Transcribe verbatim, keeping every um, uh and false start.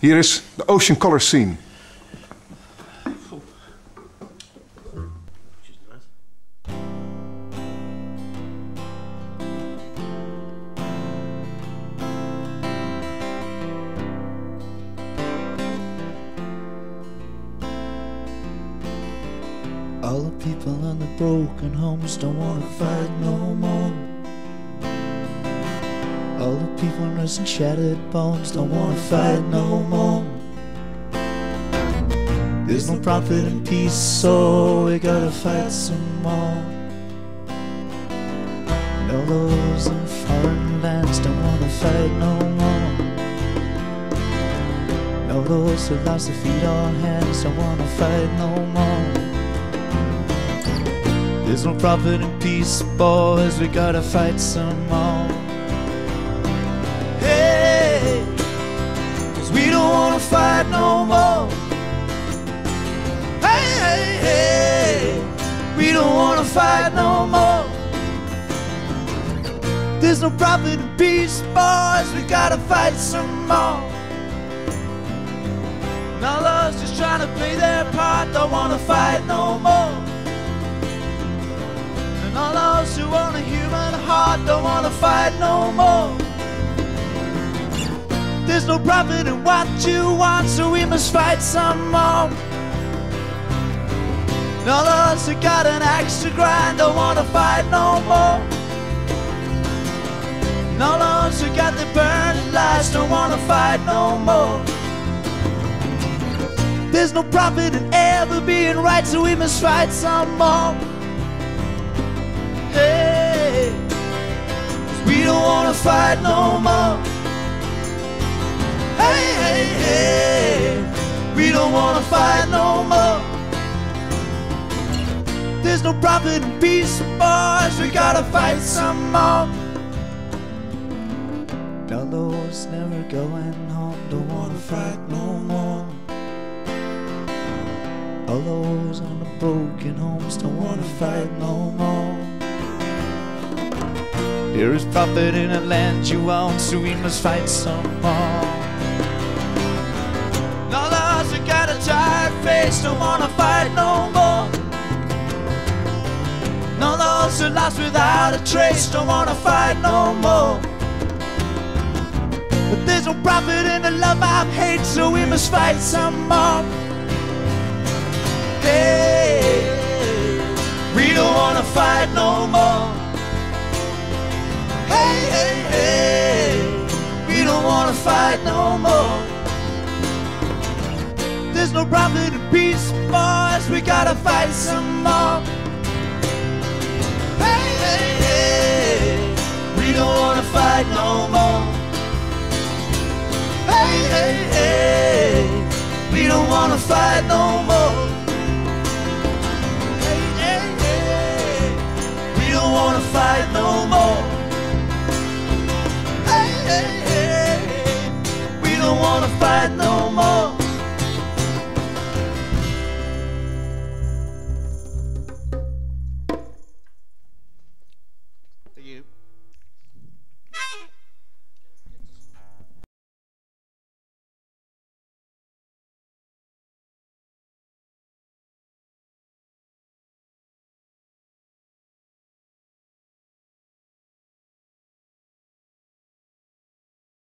Hier is de Ocean Color Scene. All the people in the broken homes don't wanna fight no more. All the people nursing shattered bones don't wanna fight no more. There's no profit in peace, so we gotta fight some more. And all those in foreign lands don't wanna fight no more. And all those who lost their feet or hands don't wanna fight no more. There's no profit in peace, boys, we gotta fight some more. Hey, 'cause we don't wanna fight no more. Hey, hey, hey, we don't wanna fight no more. There's no profit in peace, boys, we gotta fight some more. And all those just trying to play their part don't wanna fight no more. And all those who own a human heart don't wanna fight no more. There's no profit in what you want, so we must fight some more. And all those who got an axe to grind don't wanna fight no more. And all those who got their burning lives don't wanna fight no more. There's no profit in ever being right, so we must fight some more. Hey, 'cause we don't wanna fight no more. Hey, hey, hey, we don't wanna fight no more. There's no profit in peace, boys, we gotta fight some more. All those never going home don't wanna fight no more. All those in the broken homes don't wanna fight no more. There is profit in the land you own, so we must fight some more. And all those who got a tired face don't wanna fight no more. And all those who lost without a trace don't wanna fight no more. But there's no profit in the love of hate, so we must fight some more. Hey, we don't wanna fight no more. Hey, hey, hey, we don't wanna fight no more. There's no profit in peace, boys, we gotta fight some more. Hey, hey, hey, we don't wanna fight no more. Hey, hey, hey, we don't wanna fight no more. Hey, hey, hey, we don't wanna fight no more. Hey, hey, hey, we don't wanna fight no more.